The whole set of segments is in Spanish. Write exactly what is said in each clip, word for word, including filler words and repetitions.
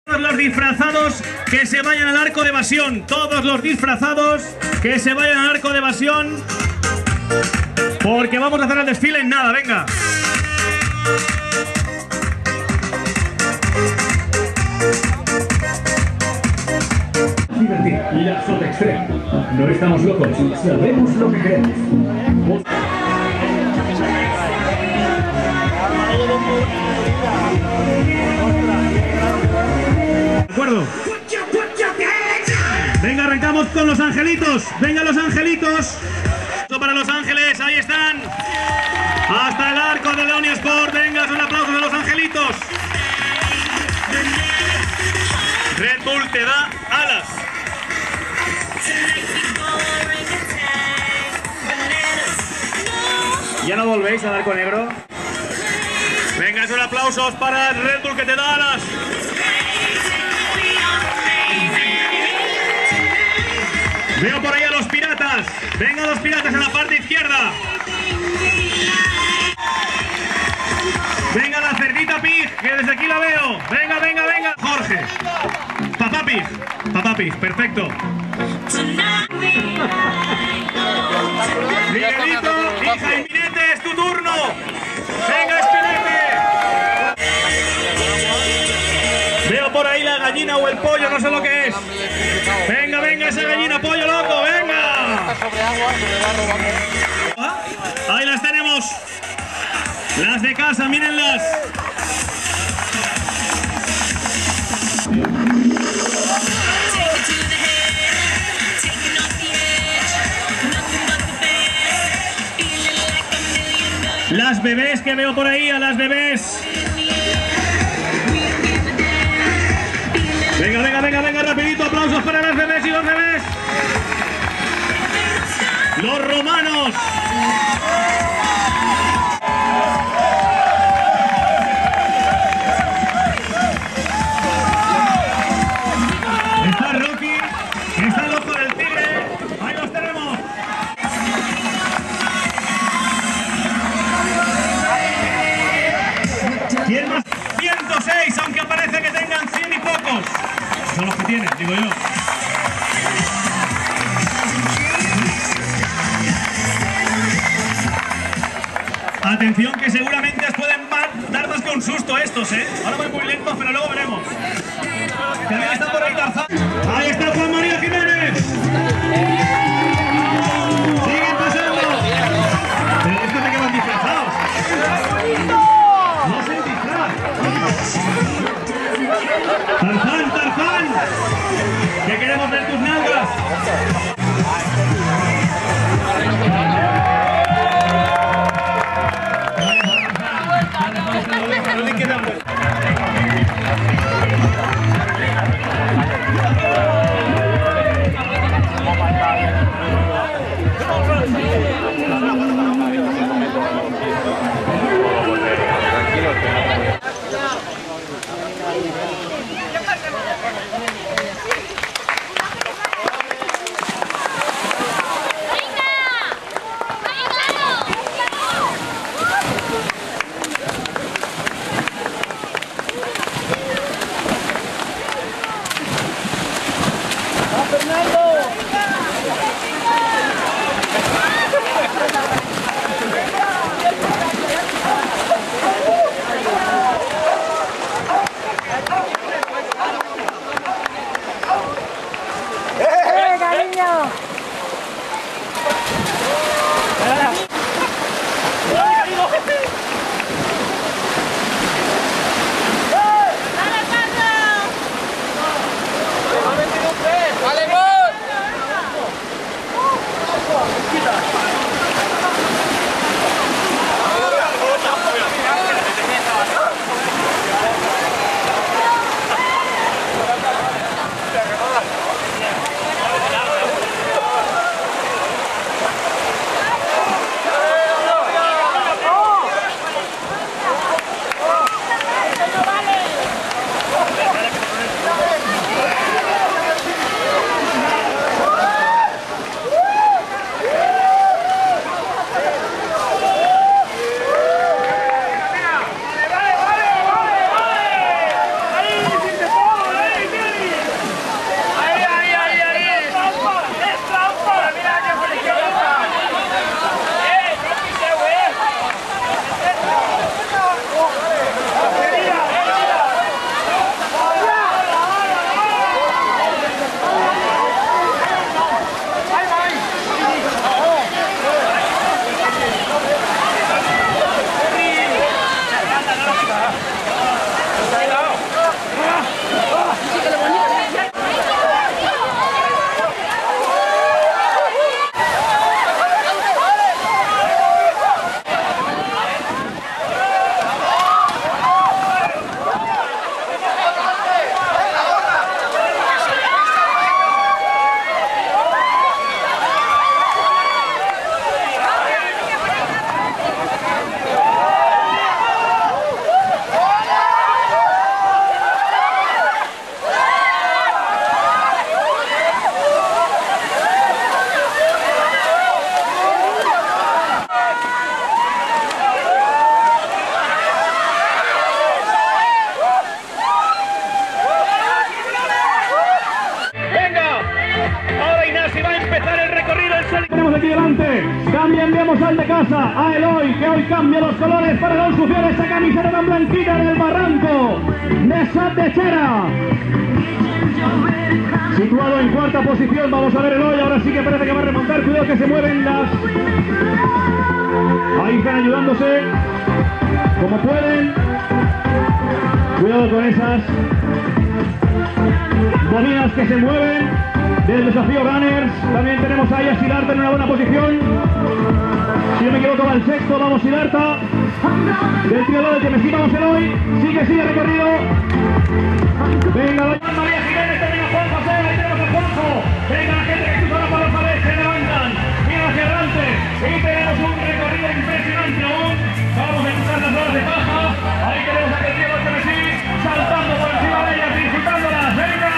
Todos los disfrazados que se vayan al arco de evasión. Todos los disfrazados que se vayan al arco de evasión. Porque vamos a hacer el desfile en nada, venga. Divertir, la Sota Extreme. No estamos locos, sabemos lo que queremos. ¿De acuerdo? Venga, arrancamos con los angelitos. Venga, los angelitos. Esto para los ángeles, ahí están. Hasta el arco de Leoni Sport. Venga, un aplauso de los angelitos. Red Bull te da alas. ¿Ya no volvéis al arco negro? Venga, esos aplausos para el Red Bull que te da alas. Veo por ahí a los piratas. Venga, los piratas en la parte izquierda. Venga, la cerdita Pig, que desde aquí la veo. Venga, venga, venga. Jorge. Papá Pig. Papá Pig, perfecto. Miguelito y Jaiminete, es tu turno. Venga, Espinete. Veo por ahí la gallina o el pollo, no sé lo que es. Venga, venga, esa gallina, pollo loco, venga. Ahí las tenemos. Las de casa, mírenlas. Las bebés que veo por ahí, a las bebés. Venga, venga, venga, venga, rapidito, aplausos para las bebés y los bebés. Los romanos. Está Rocky, está el ojo del tigre. Ahí los tenemos. ¿Quién más? ciento seis, aunque parece que tengan cien y pocos. Son los que tienen, digo yo. Atención, que seguramente os pueden dar más que un susto estos, ¿eh? Ahora voy muy lento, pero luego veremos. También está por ahí Tarzán. Ahí está Juan María Jiménez. Siguen pasando. Pero esto de que van disfrazados. No se disfraz. Tarzán, Tarzán. Que queremos ver tus nalgas. enviamos al de casa, a Eloy, que hoy cambia los colores para no ensuciar esta camiseta tan blanquita del Barranco de Sat de Chera. Situado en cuarta posición, vamos a ver Eloy, ahora sí que parece que va a remontar, cuidado que se mueven las... Ahí están ayudándose, como pueden. Cuidado con esas bobinas que se mueven del desafío Runners. También tenemos ahí a Siddhartha en una buena posición. Si no me equivoco va el sexto, vamos Siddhartha. Del tío Lolo, que me sigue, vamos Eloy. Sigue, sigue recorrido. Venga, María Jiménez, termina Juan José, ahí tenemos a Juanjo. Venga la gente que cruza por los paredes, se levantan. Mira hacia adelante. Y tenemos un recorrido impresionante aún. Vamos a cruzar las horas de paja. Ahí tenemos a aquel tío que me sigue saltando por encima de ellas, disfrutándolas. ¡Venga!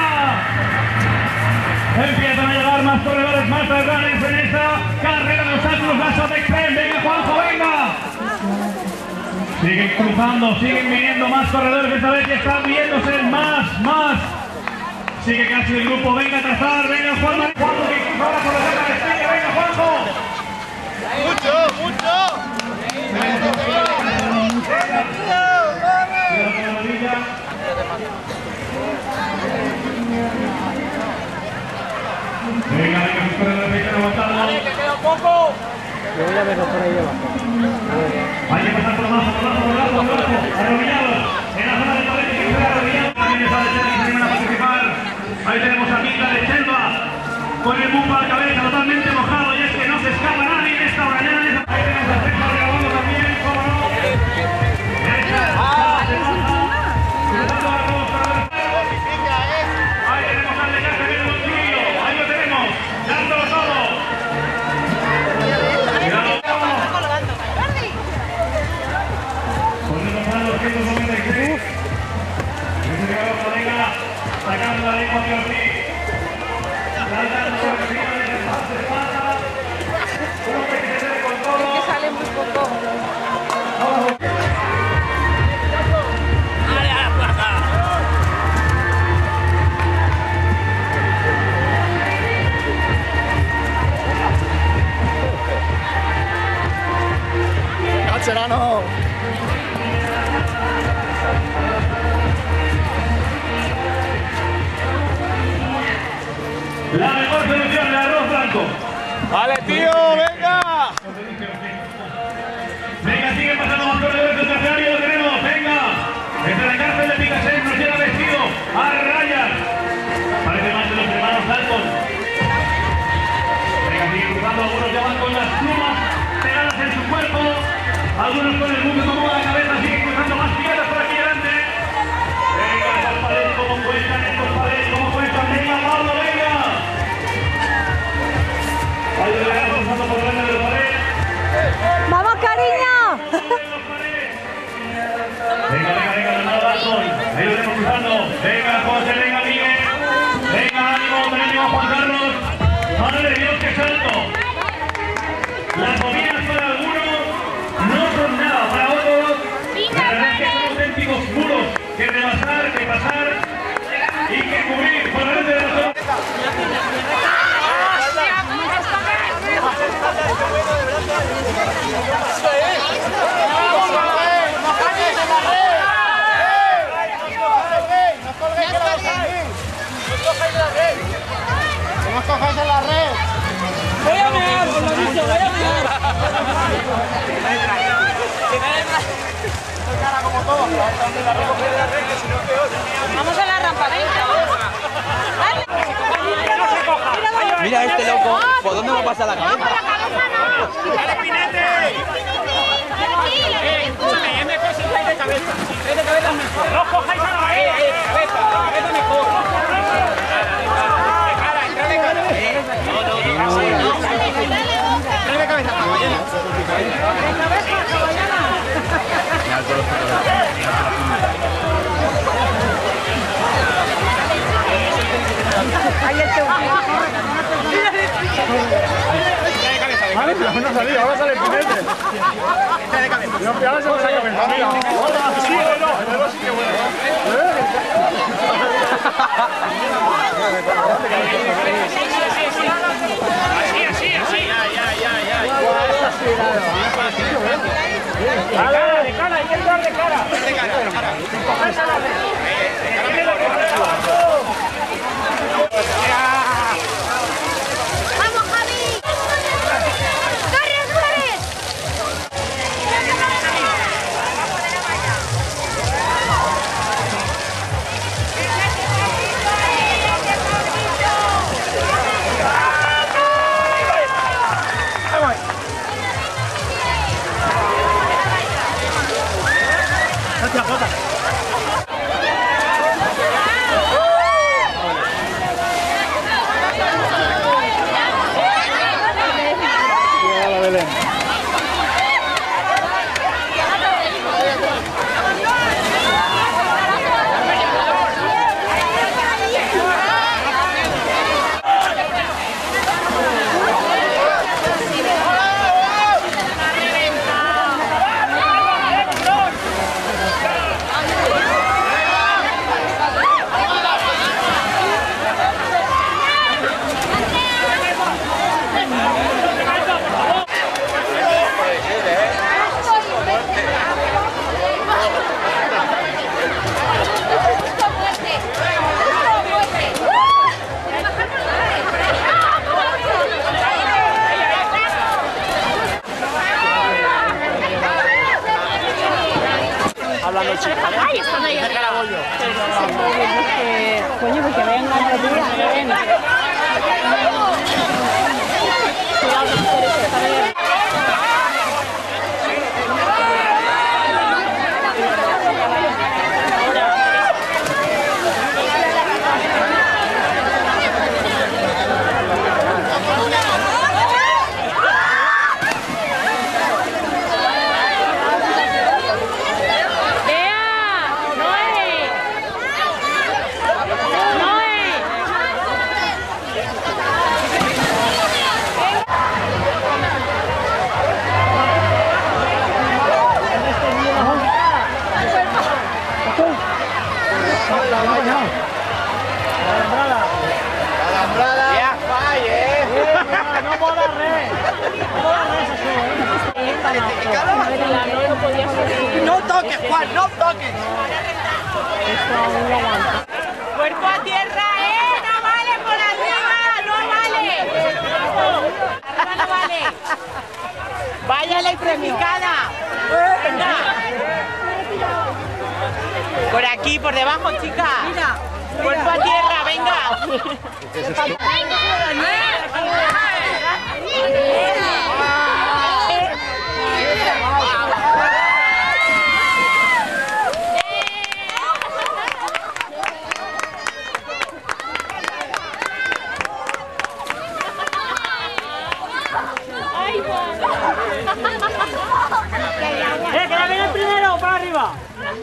Empiezan a llegar más corredores, más runners en esta carrera de obstáculos, las Extreme. Venga, Juanjo, venga. Siguen cruzando, siguen viniendo más corredores, esta vez ya están viéndose más, más. Sigue casi el grupo, venga a trazar, venga Juanjo, Juanjo que cruza ahora por la zona de España, venga Juanjo. Mucho, mucho. Venga, venga, sus corredores están aguantando. Que queda un poco. Yo voy a verlo por ahí abajo. Hay que pasar por abajo, por abajo, por abajo, por abajo. Arrodillados. En la zona de Torrente que está arrodillado. También está de Chelsea que se animan a participar. Ahí tenemos a Mika de Chelva con el bumbo a la cabeza totalmente mojado. Y es que no se escapa nadie en esta mañana. Ahí tenemos a César grabando también, cómo no. Derecha, se baja. Cruzando a todos para ver. Ahí tenemos al de casa que es un chiquillo. Ahí lo tenemos. Dándolo todo. doscientos noventa y seis. Ese de la colega sacando la lengua de Ortiz. Saltando por encima de las bases, pasa. Uno que se quede con todo. Es que sale muy poco. ¡Ale a la plaza! ¡Cacherano! La mejor solución de arroz blanco. ¡Vale, tío! ¡Venga! Venga, sigue pasando más corredores del terciario, lo tenemos, venga. Desde la cárcel de Picasso nos llega vestido a rayas. Parece más de los hermanos Dalton. Venga, sigue cruzando, algunos ya van con las plumas pegadas en su cuerpo. Algunos con el buque como la cabeza, siguen cruzando más piedras por aquí delante. Venga, estas paredes, cómo cuentan estos paredes, cómo cuentan. Venga, Pablo, venga. Ahí le vamos cruzando por delante de los paredes. ¡Vamos, cariño! Venga, venga, venga, de nuevo Dalton. Ahí lo tenemos cruzando. Venga, José, venga, Miguel. Venga, ánimo, ánimo, Juan Carlos. Madre de Dios, qué salto. Las bobinas para algunos no son nada, para otros. La verdad es que son auténticos muros que rebasar, que pasar y que cubrir por delante de nosotros. ¡No os cojáis en la red! Voy a mear, os lo he dicho, voy a mear. Cara como todo. Vamos a la rampa, venga. Mira este loco, ¿por dónde va a pasar la No, cabeza? por la cabeza no. ¡Dale, Pinete! Eh, Escúchame, es mejor si estáis de cabeza. Si estáis de cabeza es mejor. ¡No os cojáis a la red! Eh, cabeza, cabeza mejor. De cara, entra de cara. No, no, no. Entra de cabeza, caballero. ahí el teu. Vale, pero no salía, ahora sale el Pinete. Entra de cabeza. No, ahora se va a sacar cabeza. Mira, ahora sí o no. Pero sí que bueno. Así, así, así. Ya, ya, ya, ya. cara, de cara, hay que entrar de cara. De cara, de cara. ¡Vamos, Javi! ¡Corre, corre! Gracias, Jota. Hablando chico, ¿vale? ¡Ay, están ahí! Cerca la voy yo. Coño, porque venga la tía, ven. No toques, Juan, no toques. ¡Cuerpo a tierra, eh! ¡No vale por arriba! ¡No vale! ¡Arriba no vale! ¡Vaya electrificada! Venga. Por aquí, por debajo, chica. Mira. Cuerpo a tierra, venga. ¡Eh, que ya viene el primero! ¡Para arriba!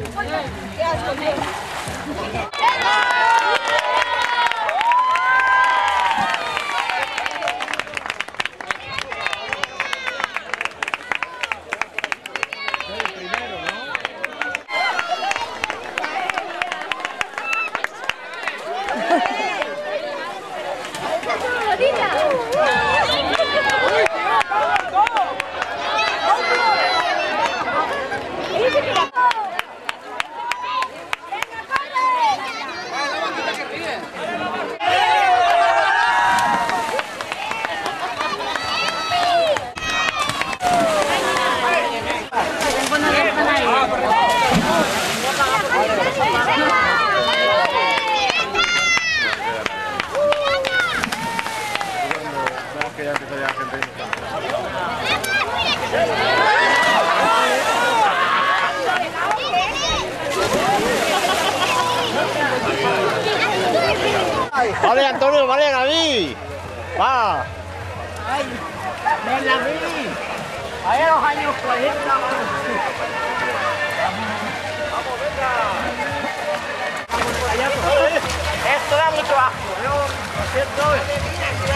Vale, Antonio, vale, Gaby. Va. ¡Ay! ¡Me la vi! ¡Ahí a los años cuarenta! Vamos, venga. Esto da mucho asco. Yo lo siento.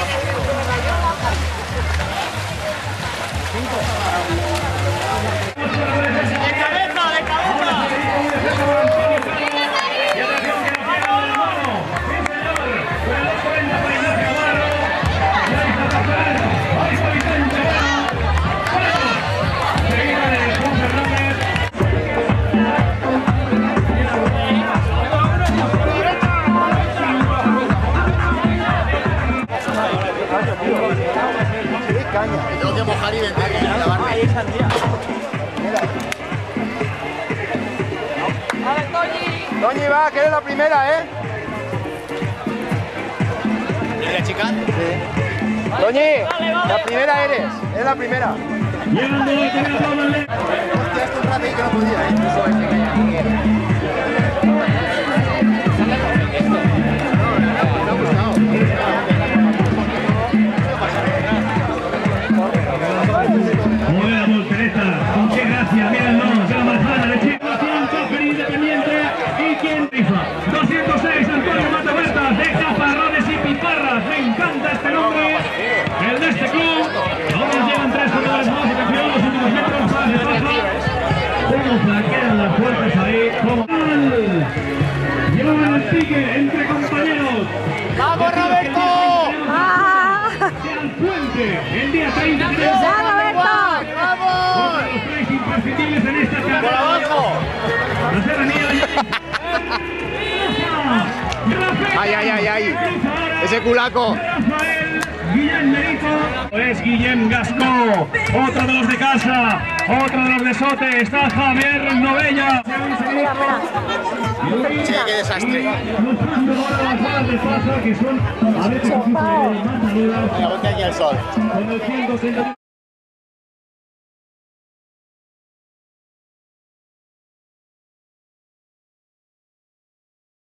¡De cabeza, de cabeza! Y atención que nos llega la mano. Sí, señor. Con el dos cuarenta para Ignacio Navarro. Y ahí está Rafael. Ahí está Vicente. Toñi, va, que eres la primera, ¿eh? ¿Y la chica? Sí. Toñi, la primera eres. Es la primera. Llegando hoy, que me aplaudan. Hostia, esto un rato ahí que no podía, ¿eh? Buena voltereta, con qué gracia, mírenlo, de la manzana de Chico, Café Independiente y quien rifa. doscientos seis, Antonio Matabertas, de Caparrones y Piparras, me encanta este nombre, el de este club. Ahora llegan tres corredores más y campeón, los últimos metros, para de baja. Cómo flanquean las fuerzas ahí, como llevan el pique entre compañeros. ¡Vamos, Roberto! Al puente, el día treinta tenemos ¡Vamos! los tres imprescindibles en esta carrera. ¡Por abajo! La serranía de ¡Ay, ay, ay, ay! ¡Ese culaco! Rafael Guillem Merito. Es Guillem Gascó, otro de los de casa, otro de los de Sote. Está Javier Novella. Sí, qué desastre. Los pasos ahora las balas de paso que son a veces un poco más maduras. Aquí al sol. Con el ciento treinta